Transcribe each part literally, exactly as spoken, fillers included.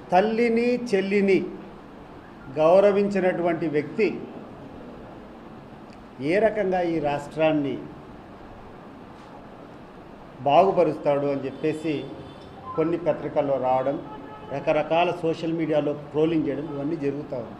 తల్లిని చెల్లిని గౌరవించినటువంటి వ్యక్తి ఏ రకంగా ఈ రాష్ట్రాన్ని బాగుపరుస్తాడు అని చెప్పేసి కొన్ని పత్రికల్లో రావడం, రకరకాల సోషల్ మీడియాలో ట్రోలింగ్ చేయడం ఇవన్నీ జరుగుతూ ఉంది.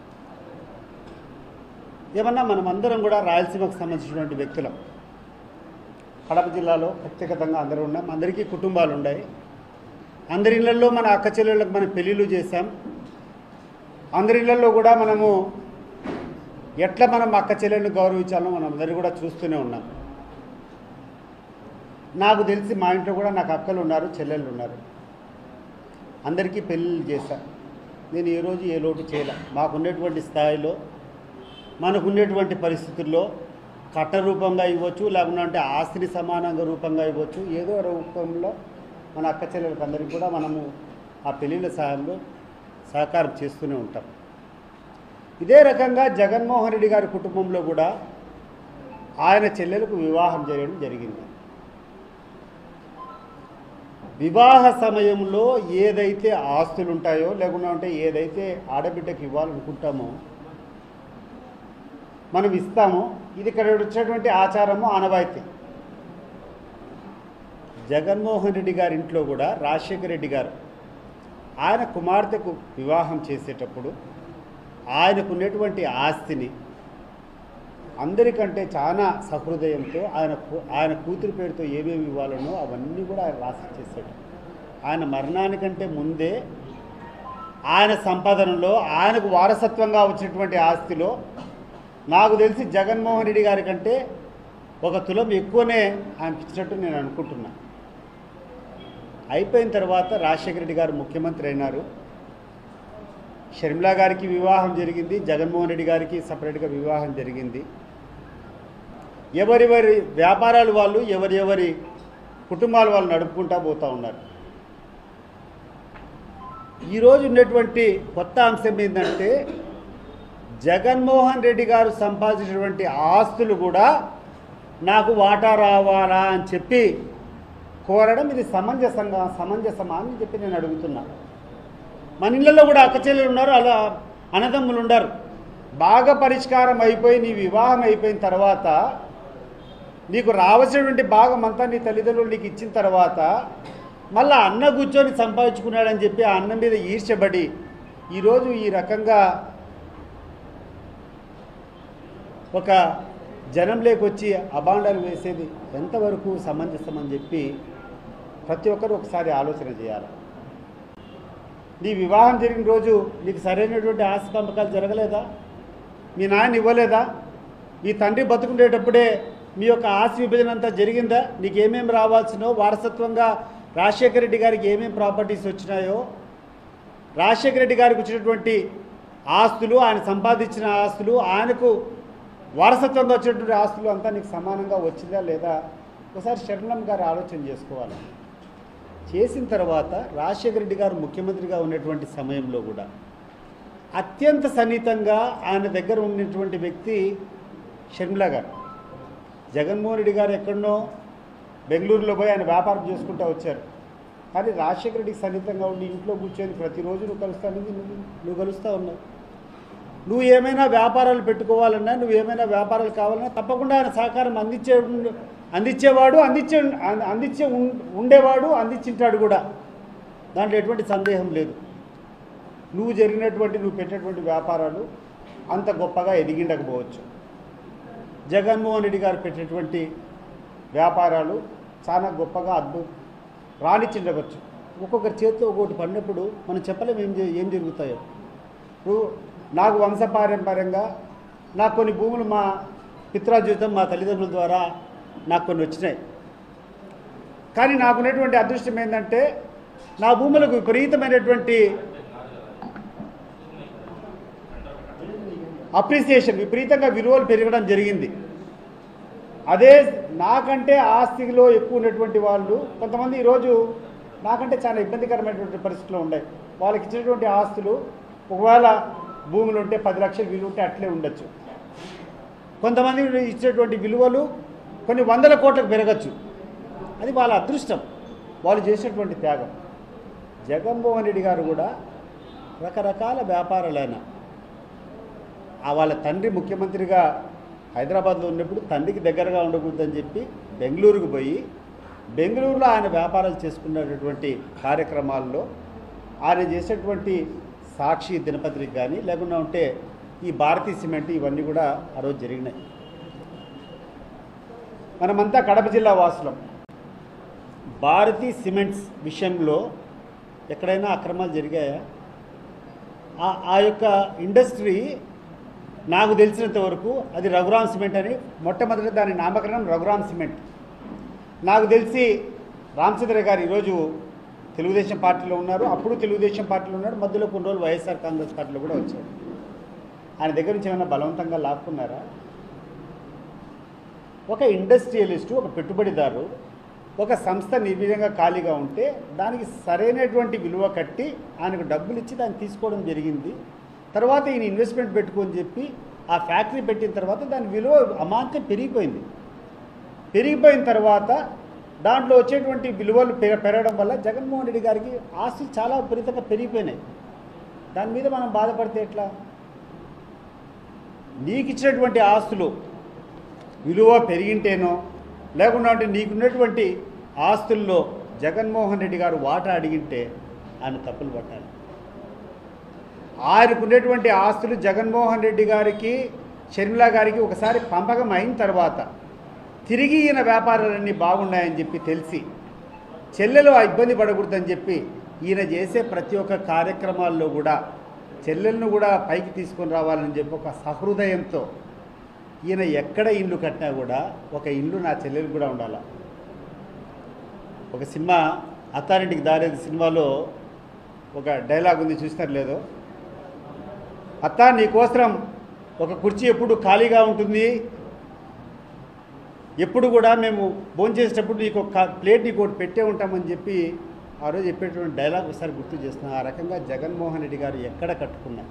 ఏమన్నా మనం అందరం కూడా రాయలసీమకు సంబంధించినటువంటి వ్యక్తులం. కడప జిల్లాలో వ్యక్తిగతంగా అందరూ ఉన్నాం, అందరికీ కుటుంబాలు ఉన్నాయి. అందరి ఇళ్లలో మన అక్క చెల్లెళ్ళకు మనం పెళ్ళిళ్ళు చేశాం. అందరి ఇళ్లలో కూడా మనము ఎట్లా మనం అక్క చెల్లెళ్ళని గౌరవించాలో మనం అందరూ కూడా చూస్తూనే ఉన్నాం. నాకు తెలిసి మా ఇంట్లో కూడా నాకు అక్కలు ఉన్నారు, చెల్లెళ్ళు ఉన్నారు. అందరికీ పెళ్ళిళ్ళు చేశాను. నేను ఏ రోజు ఏ లోటు చేయలే. మాకున్నటువంటి స్థాయిలో మనకున్నటువంటి పరిస్థితుల్లో కట్ట రూపంగా ఇవ్వచ్చు, లేకుంటే ఆస్తిని సమానంగా రూపంగా ఇవ్వచ్చు, ఏదో రూపంలో మన అక్క చెల్లెళ్ళకి అందరికీ కూడా మనము ఆ పెళ్ళిళ్ళ సహాయంలో సహకారం చేస్తూనే ఉంటాం. ఇదే రకంగా జగన్మోహన్ రెడ్డి గారి కుటుంబంలో కూడా ఆయన చెల్లెలకు వివాహం చేయడం జరిగింది. వివాహ సమయంలో ఏదైతే ఆస్తులు ఉంటాయో లేకుంటే ఏదైతే ఆడబిడ్డకి ఇవ్వాలనుకుంటామో మనం ఇస్తామో, ఇది ఇక్కడ వచ్చేటువంటి ఆచారము ఆనవాయితీ. జగన్మోహన్ రెడ్డి గారి ఇంట్లో కూడా రాజశేఖర రెడ్డి గారు ఆయన కుమార్తెకు వివాహం చేసేటప్పుడు ఆయనకున్నటువంటి ఆస్తిని అందరికంటే చాలా సహృదయంతో ఆయన ఆయన కూతురు పేరుతో ఏమేమి ఇవ్వాలనో అవన్నీ కూడా ఆయన రాసి చేశాడు. ఆయన మరణానికంటే ముందే ఆయన సంపాదనలో ఆయనకు వారసత్వంగా వచ్చినటువంటి ఆస్తిలో నాకు తెలిసి జగన్మోహన్ రెడ్డి గారి కంటే ఒక తులం ఎక్కువనే ఆయనకి ఇచ్చినట్టు నేను అనుకుంటున్నా. అయిపోయిన తర్వాత రాజశేఖర రెడ్డి గారు ముఖ్యమంత్రి అయినారు. షర్మిలా గారికి వివాహం జరిగింది, జగన్మోహన్ రెడ్డి గారికి సపరేట్గా వివాహం జరిగింది. ఎవరెవరి వ్యాపారాలు వాళ్ళు ఎవరెవరి కుటుంబాలు వాళ్ళు నడుపుకుంటూ పోతూ ఉన్నారు. ఈరోజు ఉన్నటువంటి కొత్త అంశం ఏంటంటే జగన్మోహన్ రెడ్డి గారు సంపాదించినటువంటి ఆస్తులు కూడా నాకు వాటా రావాలా అని చెప్పి కోరడం ఇది సమంజసంగా సమంజసమా అని చెప్పి నేను అడుగుతున్నా. మన ఇళ్ళల్లో కూడా అక్క చెల్లెలు ఉన్నారు, అలా అన్నదమ్ములు ఉన్నారు. బాగా పరిష్కారం అయిపోయి నీ వివాహం అయిపోయిన తర్వాత నీకు రావాల్సినటువంటి భాగం అంతా నీ తల్లిదండ్రులు నీకు ఇచ్చిన తర్వాత మళ్ళీ అన్న కూర్చొని సంపాదించుకున్నాడని చెప్పి ఆ అన్నం మీద ఈర్చబడి ఈరోజు ఈ రకంగా ఒక జనంలోకి వచ్చి అబాండాలు వేసేది ఎంతవరకు సమంజసం అని చెప్పి ప్రతి ఒక్కరు ఒకసారి ఆలోచన చేయాలి. నీ వివాహం జరిగిన రోజు నీకు సరైనటువంటి ఆస్తి పంపకాలు జరగలేదా? మీ నాన్న ఇవ్వలేదా? మీ తండ్రి బతుకుండేటప్పుడే మీ యొక్క ఆస్తి విభజన అంతా జరిగిందా? నీకు ఏమేమి రావాల్సినో వారసత్వంగా రాజశేఖర రెడ్డి గారికి ఏమేమి ప్రాపర్టీస్ వచ్చినాయో, రాజశేఖర రెడ్డి గారికి వచ్చినటువంటి ఆస్తులు, ఆయన సంపాదించిన ఆస్తులు, ఆయనకు వారసత్వంగా వచ్చేటువంటి ఆస్తులు అంతా నీకు సమానంగా వచ్చిందా లేదా? ఒకసారి శరణం గారు ఆలోచన చేసుకోవాలి. చేసిన తర్వాత రాజశేఖర రెడ్డి గారు ముఖ్యమంత్రిగా ఉన్నటువంటి సమయంలో కూడా అత్యంత సన్నిహితంగా ఆయన దగ్గర ఉన్నటువంటి వ్యక్తి షర్మిలా గారు. జగన్మోహన్ రెడ్డి గారు ఎక్కడనో బెంగళూరులో పోయి ఆయన వ్యాపారం చేసుకుంటూ వచ్చారు. కానీ రాజశేఖర రెడ్డికి సన్నిహితంగా ఉండి ఇంట్లో కూర్చొని ప్రతిరోజు నువ్వు కలుస్తానని నువ్వు నువ్వు కలుస్తూ ఉన్నావు. నువ్వు ఏమైనా వ్యాపారాలు పెట్టుకోవాలన్నా, నువ్వు ఏమైనా వ్యాపారాలు కావాలన్నా తప్పకుండా ఆయన సహకారం అందించే అందించేవాడు అందించే అందించే ఉండేవాడు అందించింటాడు కూడా. దాంట్లో ఎటువంటి సందేహం లేదు. నువ్వు జరిగినటువంటి నువ్వు పెట్టినటువంటి వ్యాపారాలు అంత గొప్పగా ఎదిగిండకపోవచ్చు. జగన్మోహన్ రెడ్డి గారు పెట్టినటువంటి వ్యాపారాలు చాలా గొప్పగా అద్భుత రాణించిండవచ్చు. ఒక్కొక్కరి చేతిలో ఒక్కొక్కటి పడినప్పుడు మనం చెప్పలేము ఏం ఏం జరుగుతాయో. ఇప్పుడు నాకు వంశపారంపర్యంగా నాకు కొన్ని భూములు మా పిత్రార్జితం మా తల్లిదండ్రుల ద్వారా నాకు కొన్ని వచ్చినాయి. కానీ నాకున్నటువంటి అదృష్టం ఏంటంటే నా భూములకు విపరీతమైనటువంటి అప్రిసియేషన్, విపరీతంగా విలువలు పెరగడం జరిగింది. అదే నాకంటే ఆస్తిలో ఎక్కువ ఉన్నటువంటి వాళ్ళు కొంతమంది ఈరోజు నాకంటే చాలా ఇబ్బందికరమైనటువంటి పరిస్థితుల్లో ఉన్నాయి. వాళ్ళకి ఇచ్చినటువంటి ఆస్తులు ఒకవేళ భూములు ఉంటే పది లక్షలు విలువ ఉంటే అట్లే ఉండొచ్చు. కొంతమంది ఇచ్చేటువంటి విలువలు కొన్ని వందల కోట్లకు పెరగచ్చు. అది వాళ్ళ అదృష్టం, వాళ్ళు చేసినటువంటి త్యాగం. జగన్మోహన్ రెడ్డి గారు కూడా రకరకాల వ్యాపారాలైన వాళ్ళ తండ్రి ముఖ్యమంత్రిగా హైదరాబాద్లో ఉన్నప్పుడు తండ్రికి దగ్గరగా ఉండకూడదని చెప్పి బెంగళూరుకు పోయి బెంగళూరులో ఆయన వ్యాపారాలు చేసుకున్నటువంటి కార్యక్రమాల్లో ఆయన చేసేటువంటి సాక్షి దినపత్రిక కానీ లేకుండా ఉంటే ఈ భారతీయ సిమెంట్ ఇవన్నీ కూడా ఆ రోజు జరిగినాయి. మనమంతా కడప జిల్లా వాసులం. భారతీ సిమెంట్స్ విషయంలో ఎక్కడైనా అక్రమాలు జరిగాయా? ఆ యొక్క ఇండస్ట్రీ నాకు తెలిసినంత వరకు అది రఘురామ్ సిమెంట్ అని మొట్టమొదటి దాని నామకరణం రఘురామ్ సిమెంట్. నాకు తెలిసి రామచంద్ర గారు ఈరోజు తెలుగుదేశం పార్టీలో ఉన్నారు, అప్పుడు తెలుగుదేశం పార్టీలో ఉన్నారు, మధ్యలో కొన్ని రోజులు వైఎస్ఆర్ కాంగ్రెస్ పార్టీలో కూడా వచ్చారు. ఆయన దగ్గర నుంచి ఏమైనా బలవంతంగా లాక్కున్నారా? ఒక ఇండస్ట్రియలిస్టు, ఒక పెట్టుబడిదారు ఒక సంస్థ నిర్వీర్యంగా ఖాళీగా ఉంటే దానికి సరైనటువంటి విలువ కట్టి ఆయనకు డబ్బులు ఇచ్చి దాన్ని తీసుకోవడం జరిగింది. తర్వాత ఈయన ఇన్వెస్ట్మెంట్ పెట్టుకొని చెప్పి ఆ ఫ్యాక్టరీ పెట్టిన తర్వాత దాని విలువ అమాంతం పెరిగిపోయింది. పెరిగిపోయిన తర్వాత దాంట్లో వచ్చేటువంటి విలువలు పెరగడం వల్ల జగన్మోహన్ రెడ్డి గారికి ఆస్తులు చాలా విపరీతంగా పెరిగిపోయినాయి. దాని మీద మనం బాధపడితే ఎట్లా? నీకు ఇచ్చినటువంటి ఆస్తులు విలువ పెరిగింటేనో లేకుండా అంటే నీకున్నటువంటి ఆస్తుల్లో జగన్మోహన్ రెడ్డి గారు వాటా అడిగింటే ఆయన తప్పులు పట్టాలి. ఆయనకున్నటువంటి ఆస్తులు జగన్మోహన్ రెడ్డి గారికి షర్మిల గారికి ఒకసారి పంపకం అయిన తర్వాత తిరిగి ఈయన వ్యాపారాలన్నీ బాగున్నాయని చెప్పి తెలిసి చెల్లెలు ఆ ఇబ్బంది పడకూడదని చెప్పి ఈయన చేసే ప్రతి ఒక్క కార్యక్రమాల్లో కూడా చెల్లెలను కూడా పైకి తీసుకొని రావాలని చెప్పి ఒక సహృదయంతో ఈయన ఎక్కడ ఇల్లు కట్టినా కూడా ఒక ఇల్లు నా చెల్లెలు కూడా ఉండాలి. ఒక సినిమా అత్తారింటికి దారేది సినిమాలో ఒక డైలాగ్ ఉంది, చూసినారు లేదో, అత్త నీకోసం ఒక కుర్చీ ఎప్పుడు ఖాళీగా ఉంటుంది, ఎప్పుడు కూడా మేము భోంచేసేటప్పుడు నీకు ఒక ప్లేట్ నీకు ఒకటి పెట్టే ఉంటామని చెప్పి ఆ రోజు చెప్పేటువంటి డైలాగ్ ఒకసారి గుర్తు చేస్తున్నాను. ఆ రకంగా జగన్మోహన్ రెడ్డి గారు ఎక్కడ కట్టుకున్నా,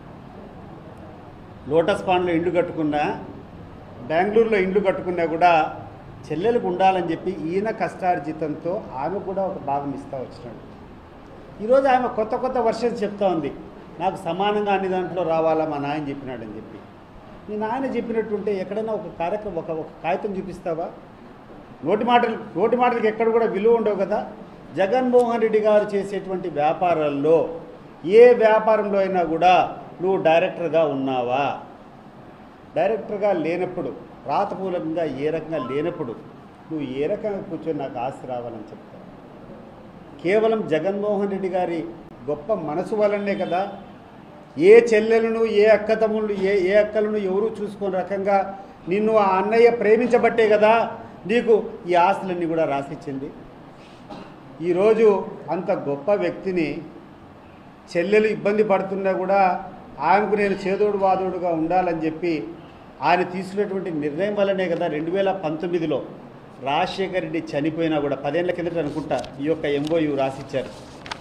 లోటస్ పాండ్లో ఇల్లు కట్టుకున్నా, బెంగళూరులో ఇల్లు కట్టుకున్నా కూడా చెల్లెలకు ఉండాలని చెప్పి ఈయన కష్టార్జితంతో ఆమె కూడా ఒక భాగం ఇస్తూ వచ్చినాడు. ఈరోజు ఆమె కొత్త కొత్త వర్షన్స్ చెప్తా ఉంది, నాకు సమానంగా అన్ని దాంట్లో రావాలా మా నాయన చెప్పినాడని చెప్పి. మీ నాయన చెప్పినట్టుంటే ఎక్కడైనా ఒక కార్యక్రమం ఒక ఒక కాగితం చూపిస్తావా? నోటి మాటలు నోటి మాటలకు ఎక్కడ కూడా విలువ ఉండవు కదా. జగన్మోహన్ రెడ్డి గారు చేసేటువంటి వ్యాపారాల్లో ఏ వ్యాపారంలో అయినా కూడా నువ్వు డైరెక్టర్గా ఉన్నావా? డైరెక్టర్గా లేనప్పుడు, రాతపూలంగా ఏ రకంగా లేనప్పుడు నువ్వు ఏ రకంగా కూర్చొని నాకు ఆస్తి రావాలని చెప్తావు? కేవలం జగన్మోహన్ రెడ్డి గారి గొప్ప మనసు వలనే కదా ఏ చెల్లెలను ఏ అక్క తమ్ముళ్ళు ఏ ఏ అక్కలను ఎవరు చూసుకునే రకంగా నిన్ను ఆ అన్నయ్య ప్రేమించబట్టే కదా నీకు ఈ ఆస్తులన్నీ కూడా రాసిచ్చింది. ఈరోజు అంత గొప్ప వ్యక్తిని చెల్లెలు ఇబ్బంది పడుతున్నా కూడా ఆయనకు నేను చేదోడు వాదోడుగా ఉండాలని చెప్పి ఆయన తీసుకున్నటువంటి నిర్ణయం వల్లనే కదా రెండు వేల పంతొమ్మిదిలో రాజశేఖర్ రెడ్డి చనిపోయినా కూడా పదేళ్ల కిందట అనుకుంటా ఈ యొక్క ఎంఓయూ రాసిచ్చారు.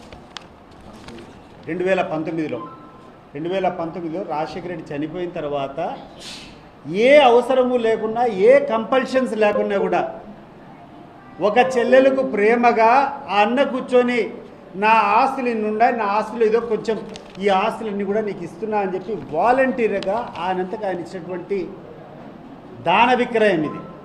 రెండు వేల పంతొమ్మిదిలో రెండు వేల పంతొమ్మిదిలో రాజశేఖర రెడ్డి చనిపోయిన తర్వాత ఏ అవసరము లేకున్నా ఏ కంపల్షన్స్ లేకున్నా కూడా ఒక చెల్లెలకు ప్రేమగా ఆ అన్న కూర్చొని నా ఆస్తులు ఇన్ని ఉన్నాయి, నా ఆస్తులు ఏదో కొంచెం ఈ ఆస్తులన్నీ కూడా నీకు ఇస్తున్నా అని చెప్పి వాలంటీర్గా ఆయనంతకు ఆయన ఇచ్చినటువంటి దాన విక్రయం ఇది.